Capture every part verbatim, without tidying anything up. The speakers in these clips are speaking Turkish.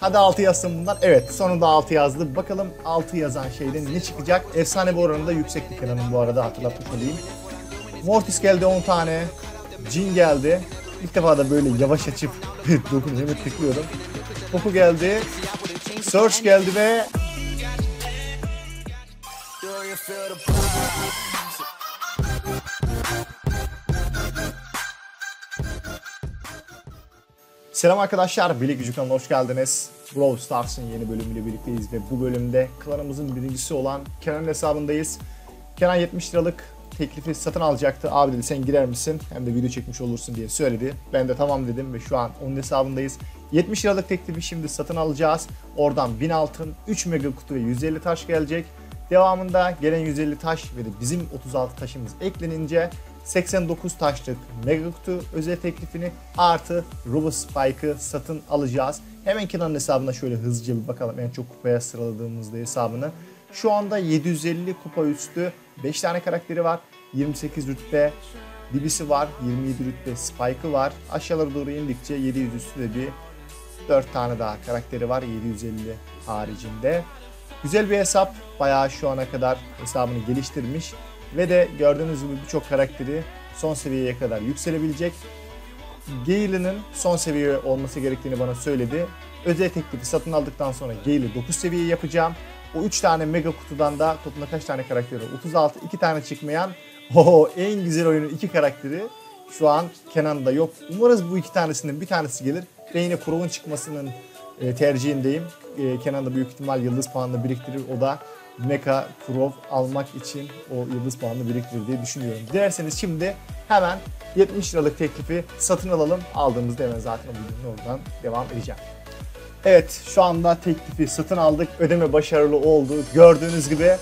Hadi altı yazsın bunlar. Evet, sonunda altı yazdı. Bakalım altı yazan şeyden ne çıkacak? Efsane bir oranında yüksek bir Kenan'ın bu arada, hatırlatmış olayım. Mortis geldi on tane. Jhin geldi. İlk defa da böyle yavaş açıp dokunuyorum, tıklıyorum. Poco geldi. Surge geldi ve selam arkadaşlar, Bilek Gücü kanalına hoş geldiniz. Brawl Stars'ın yeni bölümüyle birlikteyiz ve bu bölümde klanımızın birincisi olan Kenan'ın hesabındayız. Kenan yetmiş liralık teklifi satın alacaktı. Abi dedi, sen girer misin? Hem de video çekmiş olursun diye söyledi. Ben de tamam dedim ve şu an onun hesabındayız. yetmiş liralık teklifi şimdi satın alacağız. Oradan bin altın, üç mega kutu ve yüz elli taş gelecek. Devamında gelen yüz elli taş ve de bizim otuz altı taşımız eklenince seksen dokuz taşlık mega kutu özel teklifini artı Robo Spike'ı satın alacağız. Hemen Kenan'ın hesabına şöyle hızlıca bir bakalım, en çok kupaya sıraladığımızda hesabını. Şu anda yedi yüz elli kupa üstü, beş tane karakteri var, yirmi sekiz rütbe Bibisi var, yirmi yedi rütbe Spike'ı var. Aşağılara doğru indikçe yedi yüz üstü de bir dört tane daha karakteri var yedi yüz elli haricinde. Güzel bir hesap, bayağı şu ana kadar hesabını geliştirmiş ve de gördüğünüz gibi birçok karakteri son seviyeye kadar yükselebilecek. Gale'nin son seviye olması gerektiğini bana söyledi. Özel teklifi satın aldıktan sonra Gale'i dokuz seviye yapacağım. O üç tane mega kutudan da toplamda kaç tane karakteri var? otuz altı, iki tane çıkmayan o en güzel oyunun iki karakteri şu an Kenan'da yok. Umarız bu iki tanesinden bir tanesi gelir. Ben yine Crow'un çıkmasının e, tercihindeyim. E, Kenan da büyük ihtimal yıldız puanını biriktirir. O da Mecha Crow almak için o yıldız puanını biriktirir diye düşünüyorum. Dilerseniz şimdi hemen yetmiş liralık teklifi satın alalım. Aldığımızda hemen zaten o videonun oradan devam edeceğim. Evet, şu anda teklifi satın aldık. Ödeme başarılı oldu. Gördüğünüz gibi.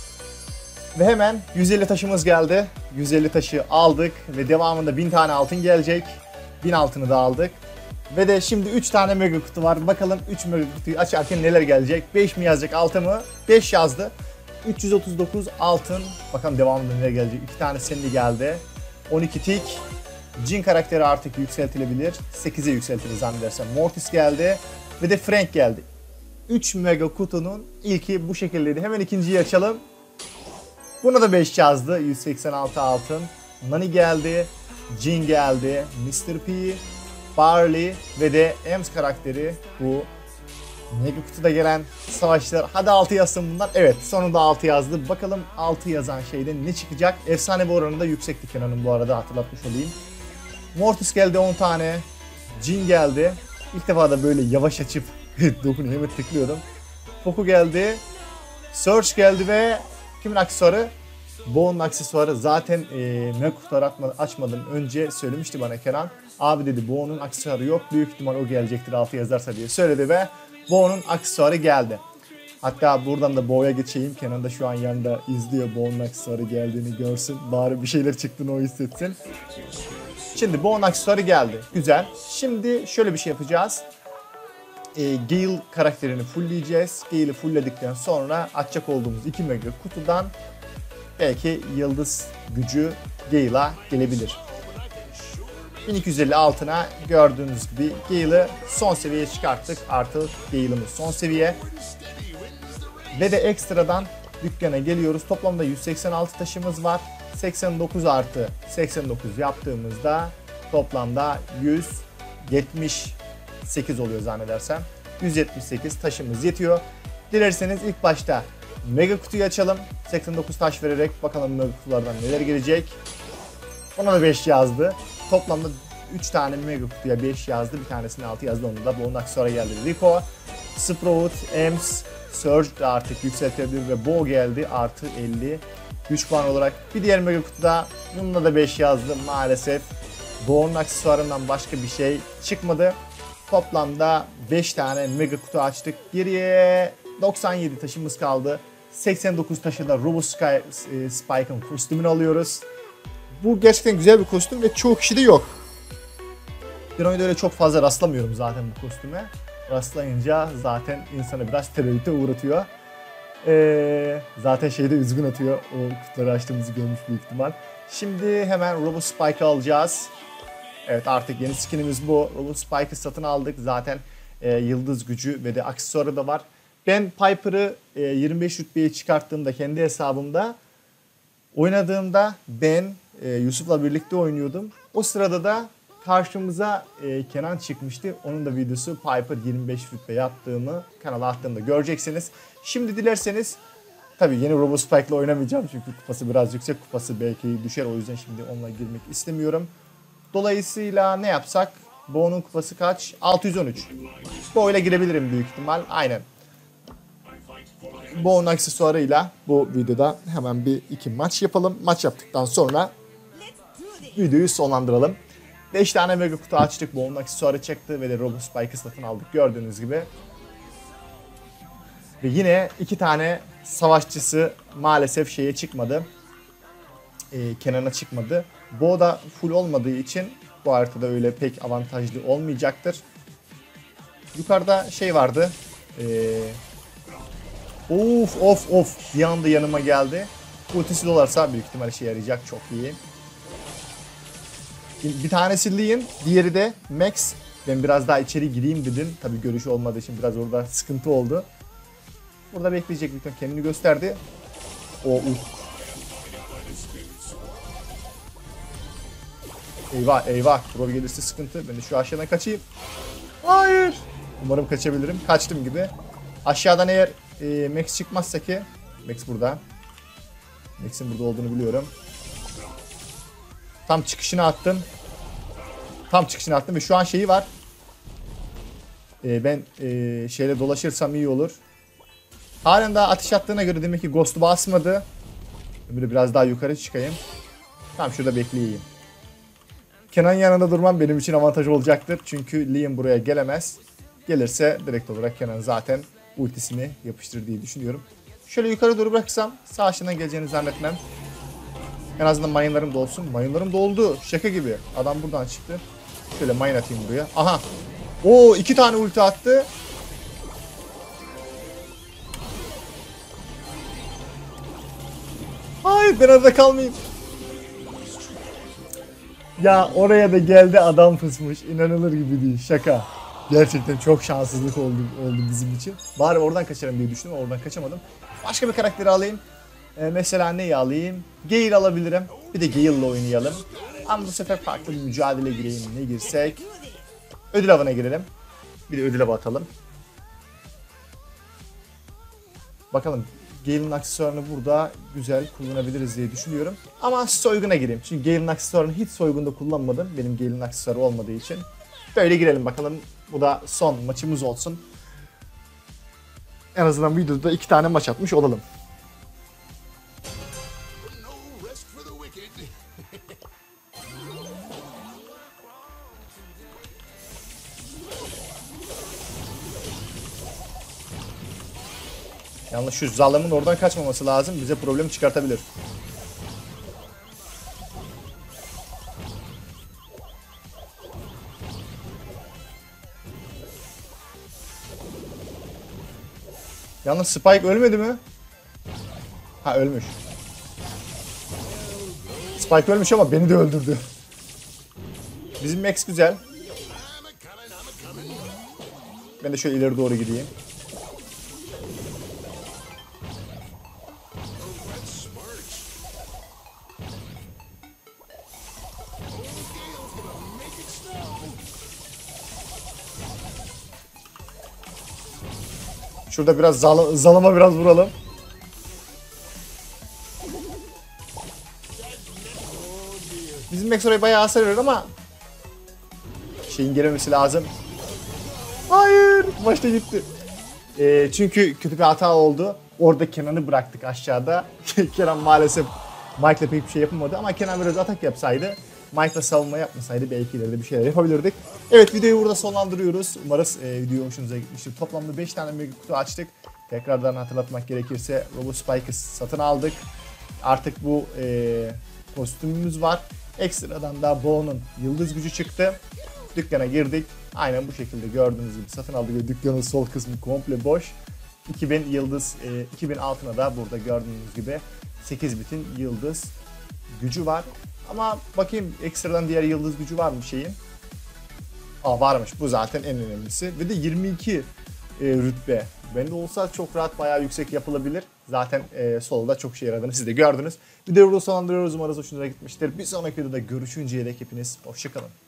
Ve hemen yüz elli taşımız geldi. yüz elli taşı aldık ve devamında bin tane altın gelecek. bin altını da aldık. Ve de şimdi üç tane mega kutu var. Bakalım üç mega kutuyu açarken neler gelecek? beş mi yazacak, altı mı? beş yazdı. üç yüz otuz dokuz altın. Bakalım devamında neler gelecek? iki tane Sandy geldi. on iki tik. Jhin karakteri artık yükseltilebilir. sekize yükseltilir zannedersem. Mortis geldi. Ve de Frank geldi. üç mega kutunun ilki bu şekildeydi. Hemen ikinciyi açalım. Buna da beş yazdı. yüz seksen altı altın. Nani geldi. Jhin geldi. mister P, Barley ve de Ems karakteri bu mega kutuda gelen savaşçılar. Hadi altı yazsın bunlar. Evet, sonunda altı yazdı. Bakalım altı yazan şeyden ne çıkacak? Efsane bir oranında yüksekti Kenan'ın bu arada, hatırlatmış olayım. Mortis geldi on tane. Jhin geldi. İlk defa da böyle yavaş açıp dokunuyorum, tıklıyorum. Poco geldi. Surge geldi ve kimin aksesuarı? Bo'nun aksesuarı. Zaten e, mega kutuları açmadan önce söylemişti bana Kenan. Abi dedi, Bo'nun aksesuarı yok. Büyük ihtimal o gelecektir altı yazarsa diye söyledi ve Bo'nun aksesuarı geldi. Hatta buradan da Bo'ya geçeyim. Kenan da şu an yanında izliyor. Bo'nun aksesuarı geldiğini görsün. Bari bir şeyler çıktığını o hissetsin. Şimdi Bo'nun aksesuarı geldi. Güzel. Şimdi şöyle bir şey yapacağız. E, Gale karakterini fullleyeceğiz. Gale'i fullledikten sonra açacak olduğumuz iki mega kutudan belki yıldız gücü Gale'a gelebilir. bin iki yüz elli altına gördüğünüz gibi Gale'ı son seviyeye çıkarttık. Artık Gale'ımız son seviye. Ve de ekstradan dükkana geliyoruz. Toplamda yüz seksen altı taşımız var. seksen dokuz artı seksen dokuz yaptığımızda toplamda yüz yetmiş sekiz oluyor zannedersem. yüz yetmiş sekiz taşımız yetiyor. Dilerseniz ilk başta mega kutuyu açalım. seksen dokuz taş vererek bakalım mega kutulardan neler gelecek. Ona da beş yazdı. Toplamda üç tane mega kutuya beş yazdı. Bir tanesini altı yazdı. Onu da Bo'nun aksesuarı geldi. Rico, Sprout, Ems, Surge de artık yükseltebilir ve Bo geldi. Artı elli güç puan olarak. Bir diğer mega kutuda bununla da beş yazdı. Maalesef Bo'nun aksesuarından başka bir şey çıkmadı. Toplamda beş tane mega kutu açtık. Geriye doksan yedi taşımız kaldı. seksen dokuz taşı da Robo Spike'ın kostümünü alıyoruz. Bu gerçekten güzel bir kostüm ve çoğu kişide yok. Bir oyunda öyle çok fazla rastlamıyorum zaten bu kostüme. Rastlayınca zaten insanı biraz tereddüte uğratıyor. Ee, zaten şeyde üzgün atıyor. O kutuları açtığımızı görmüş büyük ihtimal. Şimdi hemen Robo Spike'ı alacağız. Evet, artık yeni skinimiz bu. Robo Spike'ı satın aldık. Zaten e, yıldız gücü ve de aksesuarı da var. Ben Piper'ı e, yirmi beş rütbeye çıkarttığımda kendi hesabımda oynadığımda ben e, Yusuf'la birlikte oynuyordum. O sırada da karşımıza e, Kenan çıkmıştı. Onun da videosu Piper yirmi beş rütbe yaptığımı kanala attığımda göreceksiniz. Şimdi dilerseniz tabii yeni Robo Spike'la oynamayacağım çünkü kupası biraz yüksek, kupası belki düşer, o yüzden şimdi onunla girmek istemiyorum. Dolayısıyla ne yapsak? Bo'nun kupası kaç? altı yüz on üç. Bo ile girebilirim büyük ihtimal. Aynen. Bo'nun aksesuarıyla bu videoda hemen bir iki maç yapalım. Maç yaptıktan sonra videoyu sonlandıralım. beş tane mega kutu açtık. Bo'nun aksesuarı çıktı ve de Robo Spike'ı satın aldık gördüğünüz gibi. Ve yine iki tane savaşçısı maalesef şeye çıkmadı. Ee, Kenan'a çıkmadı. Bo da full olmadığı için bu haritada öyle pek avantajlı olmayacaktır. Yukarıda şey vardı. Ee, of of of. Bir anda yanıma geldi. Ultisi dolarsa büyük ihtimal işe yarayacak. Çok iyi. Bir tanesi Leon, diğeri de Max. Ben biraz daha içeri gireyim dedim. Tabii görüş olmadığı için biraz orada sıkıntı oldu. Burada bekleyecek bir kendini gösterdi. O ult. Eyvah eyvah. Pro gelirse sıkıntı. Ben de şu aşağıdan kaçayım. Hayır. Umarım kaçabilirim. Kaçtım gibi. Aşağıdan eğer e, Max çıkmazsa ki. Max burada. Max'in burada olduğunu biliyorum. Tam çıkışını attım. Tam çıkışını attım ve şu an şeyi var. E, ben e, şeyle dolaşırsam iyi olur. Halen daha ateş attığına göre demek ki Ghost'u basmadı. Böyle biraz daha yukarı çıkayım. Tamam, şurada bekleyeyim. Kenan yanında durmam benim için avantaj olacaktır. Çünkü Liam buraya gelemez. Gelirse direkt olarak Kenan zaten ultisini yapıştırır diye düşünüyorum. Şöyle yukarı doğru bıraksam sağ aşağıdan geleceğini zannetmem. En azından mayınlarım da olsun. Mayınlarım doldu. Şaka gibi. Adam buradan çıktı. Şöyle mayın atayım buraya. Aha. Oo, iki tane ulti attı. Hayır, ben arada kalmayayım. Ya oraya da geldi, adam fısmış. İnanılır gibi değil. Şaka. Gerçekten çok şanssızlık oldu, oldu bizim için. Bari oradan kaçarım diye düşündüm. Oradan kaçamadım. Başka bir karakteri alayım. Ee, mesela neyi alayım? Gale alabilirim. Bir de Gale'la oynayalım. Ama bu sefer farklı bir mücadele gireyim. Ne girsek? Ödül avına girelim. Bir de ödül avı atalım. Bakalım. Gale'in aksesuarını burada güzel kullanabiliriz diye düşünüyorum. Ama soyguna gireyim. Çünkü Gale'in aksesuarını hiç soygunda kullanmadım. Benim Gale'in aksesuarı olmadığı için. Böyle girelim bakalım. Bu da son maçımız olsun. En azından videoda iki tane maç atmış olalım. Yalnız şu zalımın oradan kaçmaması lazım. Bize problem çıkartabilir. Yalnız Spike ölmedi mi? Ha, ölmüş. Spike ölmüş ama beni de öldürdü. Bizim Max güzel. Ben de şöyle ileri doğru gideyim. Şurada biraz zal zalıma biraz vuralım. Bizim Max orayı bayağı hasar veriyor ama şeyin gelmemesi lazım. Hayır, maçta gitti. E, çünkü kötü bir hata oldu. Orada Kenan'ı bıraktık aşağıda. Kenan maalesef Mike'la pek bir şey yapamadı ama Kenan biraz atak yapsaydı, Mike'la savunma yapmasaydı belki ileride bir şeyler yapabilirdik. Evet, videoyu burada sonlandırıyoruz. Umarız e, video hoşunuza gitmiştir. Toplamda beş tane mega kutu açtık. Tekrardan hatırlatmak gerekirse Robo Spike'ı satın aldık. Artık bu e, kostümümüz var. Ekstradan da Bo'nun yıldız gücü çıktı. Dükkana girdik. Aynen bu şekilde gördüğünüz gibi satın aldık ve dükkanın sol kısmı komple boş. iki bin yıldız, e, iki bin altına da burada gördüğünüz gibi sekiz bitin yıldız gücü var. Ama bakayım ekstradan diğer yıldız gücü var mı şeyin? Aa, varmış, bu zaten en önemlisi. Ve de yirmi iki e, rütbe. Bende olsa çok rahat bayağı yüksek yapılabilir. Zaten e, solda çok işe yaradığını siz de gördünüz. Videoyu burada sonlandırıyoruz. Umarız hoşunuza gitmiştir. Bir sonraki videoda görüşünceye dek hepiniz hoşçakalın.